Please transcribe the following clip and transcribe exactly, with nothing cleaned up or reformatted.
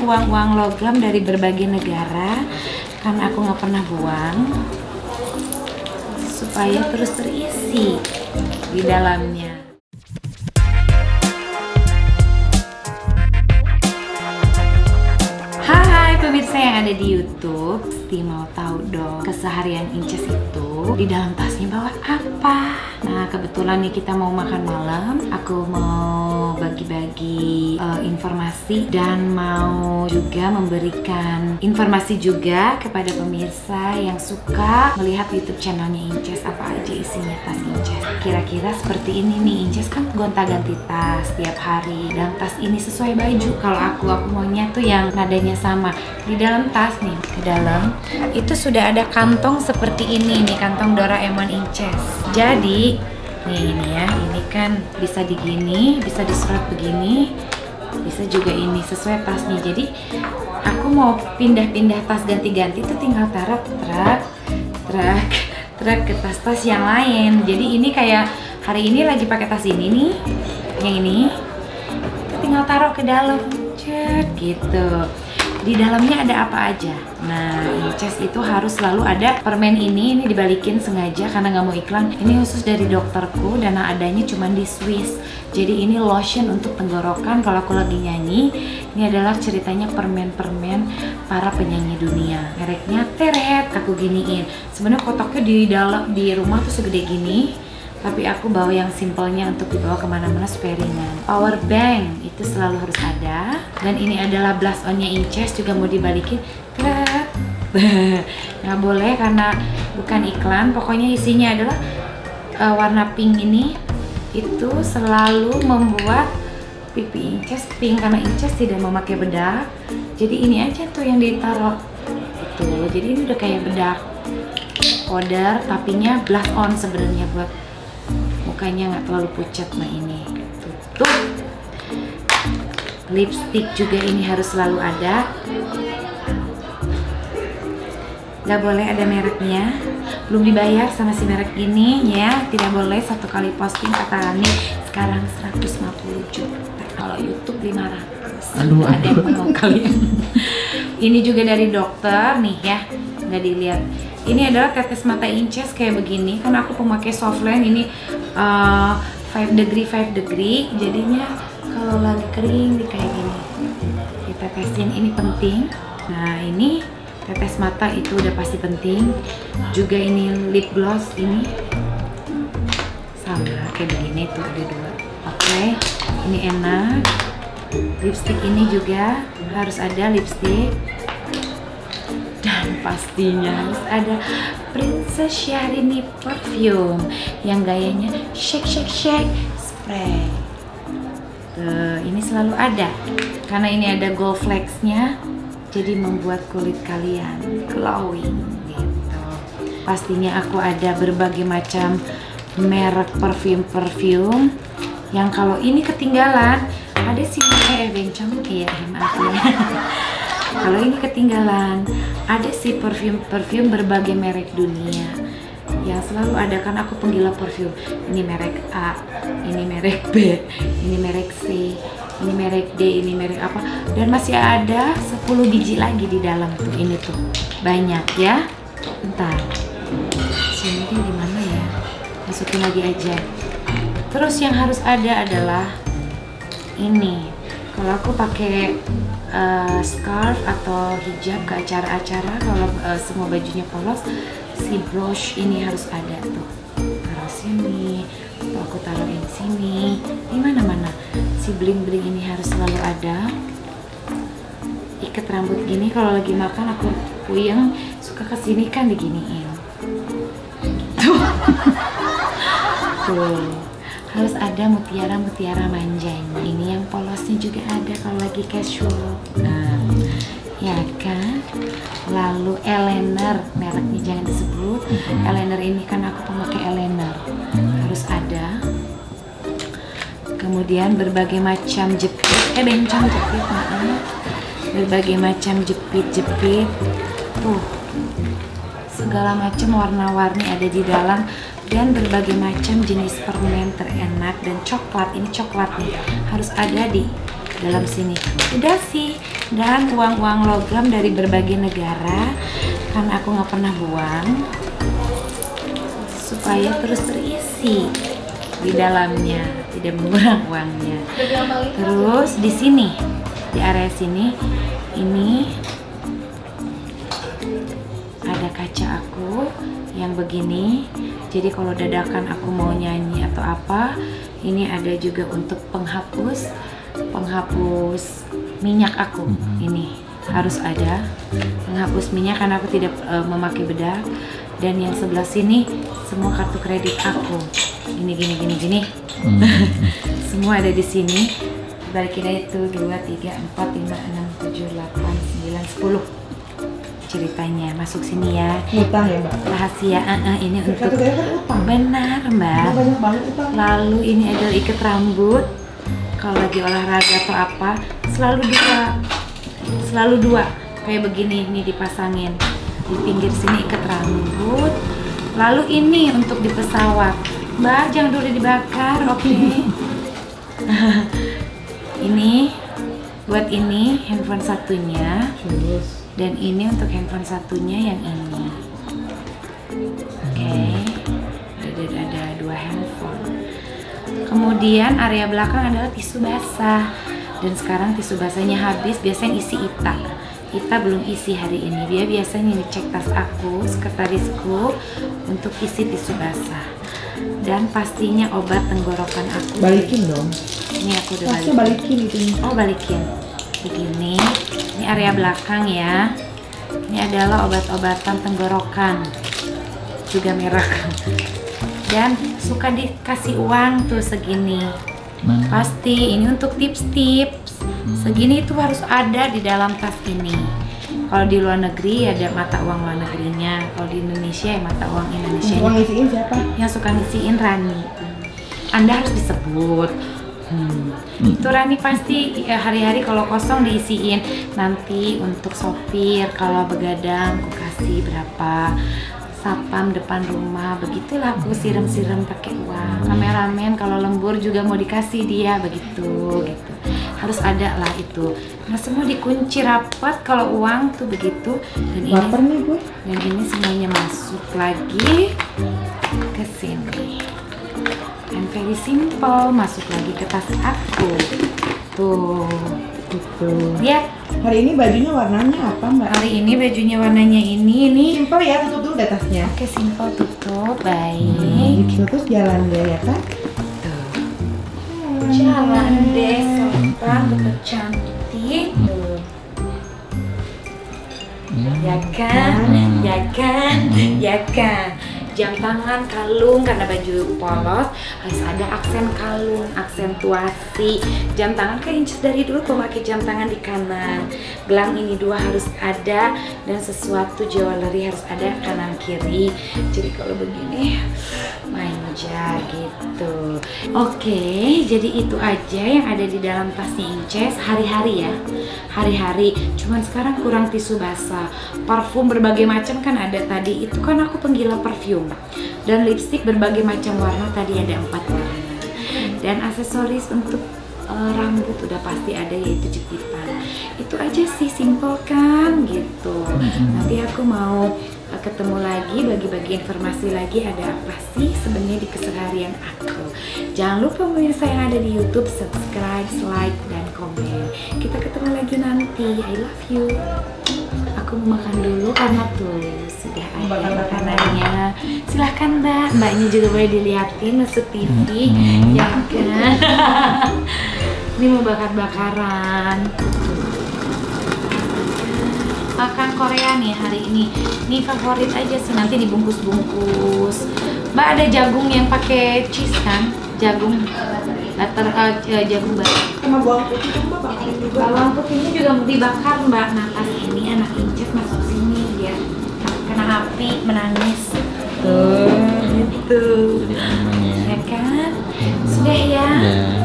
uang-uang logam dari berbagai negara karena aku nggak pernah buang, supaya terus terisi di dalamnya. Hai pemirsa yang ada di YouTube, pasti mau tahu dong keseharian Inces itu di dalam tasnya bawa apa. Nah kebetulan nih kita mau makan malam, aku mau bagi-bagi uh, informasi dan mau juga memberikan informasi juga kepada pemirsa yang suka melihat YouTube channelnya Inces, apa aja isinya tas Inces. Kira-kira seperti ini nih, Inces kan gonta-ganti tas tiap hari dan tas ini sesuai baju. Kalau aku, aku maunya tuh yang nadanya sama. Di dalam tas nih, ke dalam itu sudah ada kantong seperti ini nih, kantong Doraemon Inces. Jadi nih ini ya, ini kan bisa digini, bisa diserot begini, bisa juga ini sesuai tasnya. Jadi aku mau pindah-pindah tas ganti-ganti tuh tinggal taruh truk, truk, truk ke tas-tas yang lain. Jadi ini kayak hari ini lagi pakai tas ini nih, yang ini, tinggal taruh ke dalam, cet gitu. Di dalamnya ada apa aja? Nah, Inces itu harus selalu ada permen ini, ini dibalikin sengaja karena nggak mau iklan. Ini khusus dari dokterku dan adanya cuma di Swiss. Jadi ini lotion untuk tenggorokan kalau aku lagi nyanyi. Ini adalah ceritanya permen-permen para penyanyi dunia. Mereknya Teret, aku giniin. Sebenarnya kotaknya di dalam di rumah tuh segede gini. Tapi aku bawa yang simpelnya untuk dibawa kemana-mana supaya ringan. Power bank itu selalu harus ada. Dan ini adalah blush onnya Inces, juga mau dibalikin. Nggak boleh karena bukan iklan. Pokoknya isinya adalah uh, warna pink ini. Itu selalu membuat pipi Inces pink karena Inces tidak memakai bedak. Jadi ini aja tuh yang ditaruh. Tuh, jadi ini udah kayak bedak powder, tapinya blush on sebenarnya buat mukanya nggak terlalu pucat. Nah ini tutup. Lipstick juga ini harus selalu ada, nggak boleh ada mereknya, belum dibayar sama si merek ini ya, tidak boleh. Satu kali posting kata Rani sekarang seratus lima puluh juta, kalau YouTube lima ratus. Aduh, ada yang mau kalian. Ini juga dari dokter nih ya, nggak dilihat. Ini adalah tetes mata Inces kayak begini, kan aku pemakai softline ini uh, five degree five degree, jadinya kalau lagi kering di kayak gini ditetesin, ini penting. Nah ini tetes mata itu udah pasti penting juga. Ini lip gloss ini sama kayak begini tuh, ada dua. Oke, ini enak. Lipstick ini juga harus ada lipstick. Dan pastinya harus ada Princess Syahrini perfume yang gayanya shake shake shake spray. Tuh, ini selalu ada karena ini ada gold flakesnya, jadi membuat kulit kalian glowing gitu. Pastinya aku ada berbagai macam merek perfume-perfume yang kalau ini ketinggalan ada sih eh bencong ya, maaf ya. Kalau ini ketinggalan, ada sih perfume-perfume berbagai merek dunia yang selalu ada, kan aku penggila perfume. Ini merek A, ini merek B, ini merek C, ini merek D, ini merek apa, dan masih ada sepuluh biji lagi di dalam tuh. Ini tuh banyak ya. Bentar, sini dia di mana ya? Masukin lagi aja. Terus yang harus ada adalah ini. Kalau aku pakai uh, scarf atau hijab ke acara-acara, kalau uh, semua bajunya polos, si brush ini harus ada tuh. Taruh sini, atau aku taruhin sini, di mana-mana. Si bling-bling ini harus selalu ada. Ikat rambut gini, kalau lagi makan aku puyeng, suka kesini kan diginiin. Tuh. Tuh. Harus ada mutiara-mutiara manjanya. Ini yang polosnya juga ada kalau lagi casual. Nah, ya kan? Lalu eyeliner, mereknya jangan disebut. Eyeliner ini kan aku pemakai eyeliner, harus ada. Kemudian berbagai macam jepit, eh bencong jepit, maaf. Berbagai macam jepit-jepit. Tuh, segala macam warna-warni ada di dalam. Dan berbagai macam jenis permen terenak dan coklat. Ini coklat nih, harus ada di dalam sini. Udah sih, dan uang-uang logam dari berbagai negara karena aku nggak pernah buang, supaya terus terisi di dalamnya, tidak mengurang uangnya. Terus di sini, di area sini, ini ada kaca aku yang begini. Jadi kalau dadakan aku mau nyanyi atau apa, ini ada juga untuk penghapus, penghapus minyak aku. Ini harus ada penghapus minyak karena aku tidak uh, memakai bedak. Dan yang sebelah sini semua kartu kredit aku. Ini gini gini gini. Hmm. Semua ada di sini. Balikin aja itu dua, tiga, empat, lima, enam, tujuh, delapan, sembilan, sepuluh. Ceritanya masuk sini ya. Utang ya, Mbak. Rahasia. Uh, uh, ini Kartu untuk kredit kan utang. Benar, Mbak. Banyak banget utang. Lalu ini adalah ikat rambut. Kalau lagi olahraga atau apa, selalu dua. Selalu dua. Kayak begini nih dipasangin. Di pinggir sini ikat rambut. Lalu ini untuk di pesawat. Mbak, jangan dulu dibakar, oke? Okay? Ini buat ini handphone satunya. Dan ini untuk handphone satunya yang ini. Oke. Okay. Ada, ada dua handphone. Kemudian area belakang adalah tisu basah. Dan sekarang tisu basahnya habis, biasanya isi Ita. Ita belum isi hari ini. Dia biasanya ngecek tas aku, sekretarisku, untuk isi tisu basah. Dan pastinya obat tenggorokan aku. Balikin dong. Ini aku udah balikin. balikin itu. Oh, balikin. Begini. Ini area belakang ya. Ini adalah obat-obatan tenggorokan. Juga merah. Dan suka dikasih uang tuh segini. Pasti ini untuk tips-tips. Segini itu harus ada di dalam tas ini. Kalau di luar negeri ada mata uang luar negerinya. Kalau di Indonesia ya mata uang Indonesia. Uang ngisiin siapa? Yang suka ngisiin Rani. Anda harus disebut. Hmm. Itu Rani pasti hari-hari kalau kosong diisiin. Nanti untuk sopir kalau begadang aku kasih berapa. Sapam depan rumah, begitulah aku siram-siram pakai uang. Kameramen kalau lembur juga mau dikasih dia begitu, gitu. Harus ada lah itu. Nah semua dikunci rapat kalau uang tuh begitu. Dan ini, Baper nih gue. Dan ini semuanya masuk lagi ke sini. And very simple, masuk lagi ke tas aku. Tuh, gitu. Lihat. Hari ini bajunya warnanya apa, Mbak? Hari ini bajunya warnanya ini, ini. Simple ya, tutup dulu deh tasnya. Oke, simple tutup, baik. Hmm, gitu terus jalan deh ya kan? Tuh. Jalan deh, sopan, tetap cantik. Tuh. Ya kan, ya kan, ya kan. Jam tangan, kalung, karena baju polos harus ada aksen kalung, aksentuasi. Jam tangan kan inces dari dulu pemakai jam tangan di kanan. Gelang ini dua harus ada, dan sesuatu jewelry harus ada kanan kiri. Jadi kalau begini manja gitu. Oke, jadi itu aja yang ada di dalam tasnya Inces hari-hari ya. Hari-hari. Cuman sekarang kurang tisu basah. Parfum berbagai macam kan ada tadi. Itu kan aku penggila parfum. Dan lipstick berbagai macam warna, tadi ada empat warna. Dan aksesoris untuk uh, rambut udah pasti ada, yaitu jepitan. Itu aja sih, simple kan gitu. Nanti aku mau uh, ketemu lagi, bagi-bagi informasi lagi ada apa sih sebenarnya di keseharian aku. Jangan lupa pemirsa yang ada di YouTube, subscribe, like, dan komen. Kita ketemu lagi nanti. I love you. Aku mau makan dulu karena tuh sudah ada makanannya. Silahkan Mbak, Mbaknya juga boleh dilihatin masuk T V. Ya kan? Ini mau bakar-bakaran. Makan Korea nih hari ini. Ini favorit aja sih, nanti dibungkus-bungkus. Mbak ada jagung yang pakai cheese kan? Jagung butter, uh, jagung butter. Sama bawang putih tuh Mbak bakarin juga. Bawang putihnya juga dibakar Mbak. Nah pas ini anak Inces masuk sini dia kena api menangis. Tuh, gitu. Ya kan? Sudah ya.